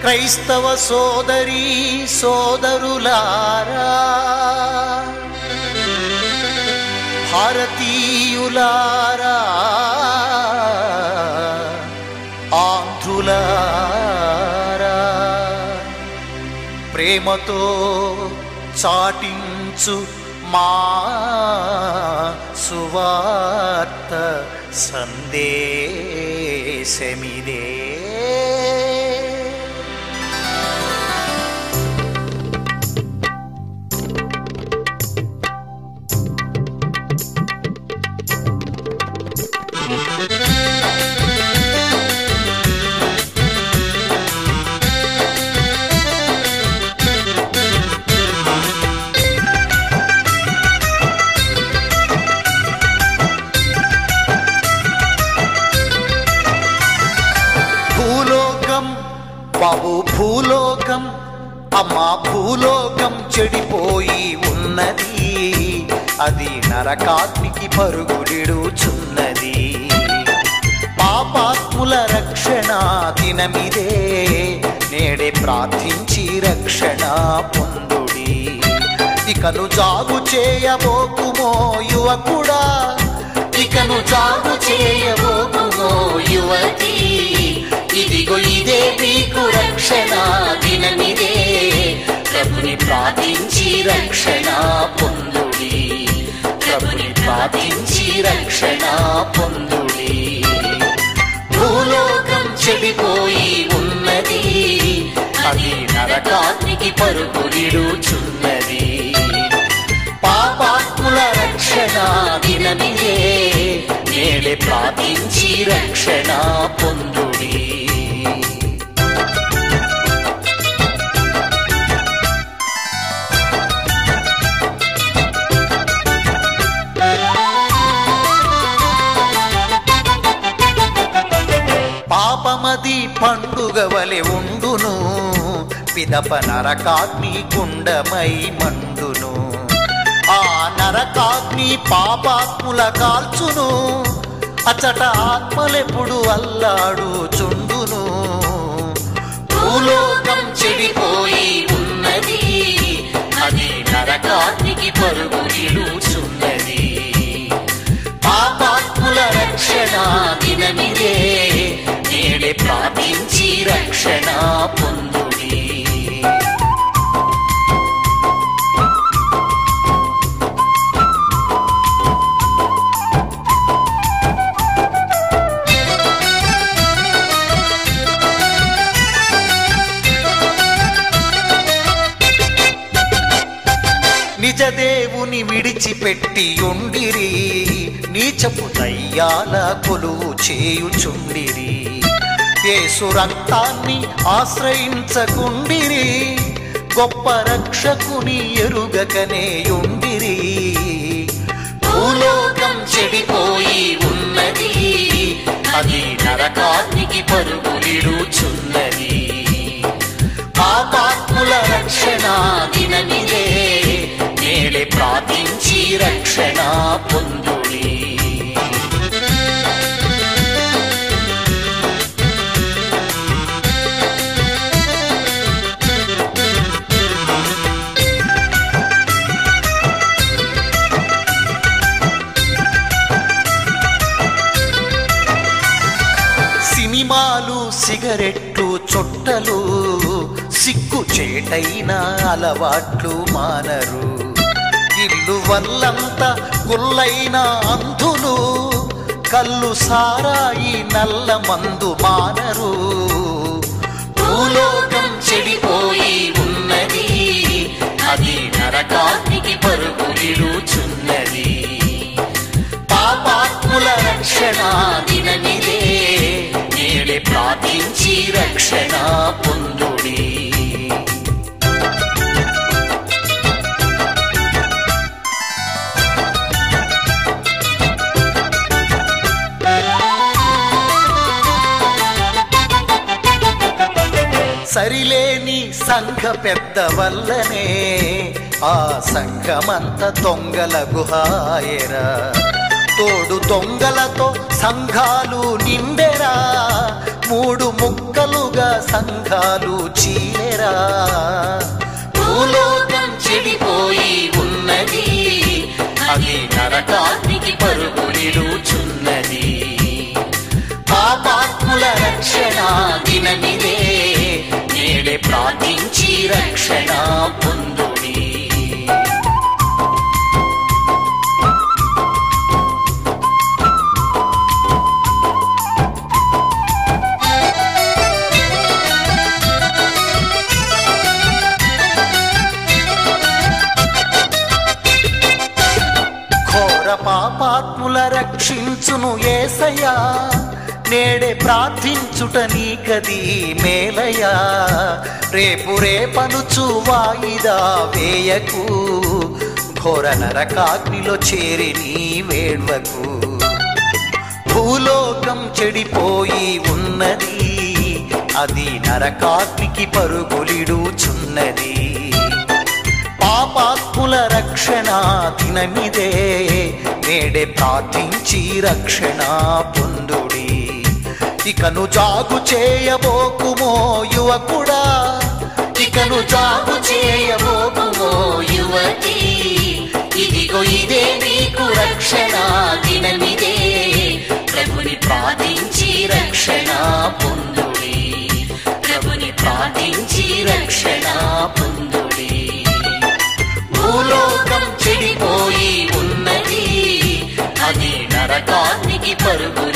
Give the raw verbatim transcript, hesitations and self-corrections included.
క్రైస్తవ సోదరీ సోదరులారా, భారతీయులారా, ఆంధ్రులారా, ప్రేమతో చాటించు మా సువార్త సందేశమిదే. బాబు భూలోకం, అమ్మా భూలోకం చెడిపోయి ఉన్నది, అది నరకాగ్నికి పరుగులిడుచున్నది. పాపాత్ముల రక్షణ దినమిదే, నేడే ప్రార్థించి రక్షణ పొందుడి. ఇకను జాగు చేయబోకుమో యువకుడా, ఇకను జాగు చేయబోకుమో యువతి, ఇదిగో ఇదే మీకు రక్షణ దినమిదే, ప్రభుని ప్రార్థించి రక్షణ పొందుడి, ప్రభుని ప్రార్థించి రక్షణ పొందుడి. భూలోకం చెడిపోయి ఉన్నది, అది నరకాగ్నికి పరుగులిడుచున్నది. పాపాత్ముల రక్షణ దినమిదే, నేడే ప్రార్థించి రక్షణ పొందుడి. పాపమది పండుగ వలె ఉండును, పిదప నరకాగ్ని గుండమై మండును. ఆ నరకాగ్ని పాపాత్ముల కాల్చును, అచట ఆత్మలెప్పుడు అల్లాడుచుండును. భూలోకం చెడిపోయి ఉన్నది, అది నరకాగ్నికి పరుగులిడుచున్నది. పాపాత్ముల రక్షణ దినమిదే, నేడే ప్రార్థించి రక్షణ పొందుడి. నిజదేవుని విడిచిపెట్టి ఉండిరి, నీచపు దయ్యాల కొలువు చేయుచుండిరి. యేసు రక్తాన్ని ఆశ్రయించకుండిరి, గొప్ప రక్షకుని ఎరుగకనే ఉండిరి. భూలోకం చెడిపోయి ఉన్నది, అది నరకాగ్నికి పరుగులిడుచున్నది. పాపాత్ముల రక్షణ దినమిదే, నేడే ప్రార్థించి రక్షణ పొందుడి. సినిమాలు, సిగరెట్లు, చొట్టలు, సిగ్గు చేటైన అలవాట్లు మానరు. ఇల్లు వల్లంత గుల్లైన అంధులు, కళ్ళు సారాయి నల్ల మందు మానరు. భూలోకం చెడిపోయి ఉన్నది, అది నరకాగ్నికి పరుగులిడుచున్నది. పాపాత్ముల రక్షణ దినమిదే, నేడే ప్రార్థించి రక్షణ పొందుడి. సరిలేని సంఘ పెద్ద వల్లనే ఆ సంఘమంత దొంగల గుహాయరా. తోడు దొంగలతో సంఘాలు నిండెరా, మూడు ముక్కలుగా సంఘాలు చీలెరా. భూలోకం చెడిపోయి ఉన్నది, అది నరకాగ్నికి పరుగులిడుచున్నది. పాపాత్ముల రక్షణ దినమిదే, నేడే ప్రార్థించి రక్షణ పొందుడి. ఘోర పాపాత్ముల రక్షించును యేసయ్యా, నేడే ప్రార్థించుట నీకది మేలయా. రేపు రేపనుచు వాయిదా వేయకు, ఘోర నరకాగ్నిలో చేరి నీ వేడ్వకు. భూలోకం చెడిపోయి ఉన్నది, అది నరకాగ్నికి పరుగులిడుచున్నది. పాపాత్ముల రక్షణ దినమిదే, నేడే ప్రార్థించి రక్షణ పొందుడి. ఇకను జాగు చేయబోకుమో యువకుడా, ఇకను జాగు చేయబోకుమో యువతి. ఇదిగో ఇదే నీకు రక్షణ దినమిదే, ప్రభుని ప్రార్థించి రక్షణ పొందుడి. ప్రభుని ప్రార్థించి రక్షణ పొందుడి. భూలోకం చెడిపోయి ఉన్నది, అది నరకాగ్నికి పరుగు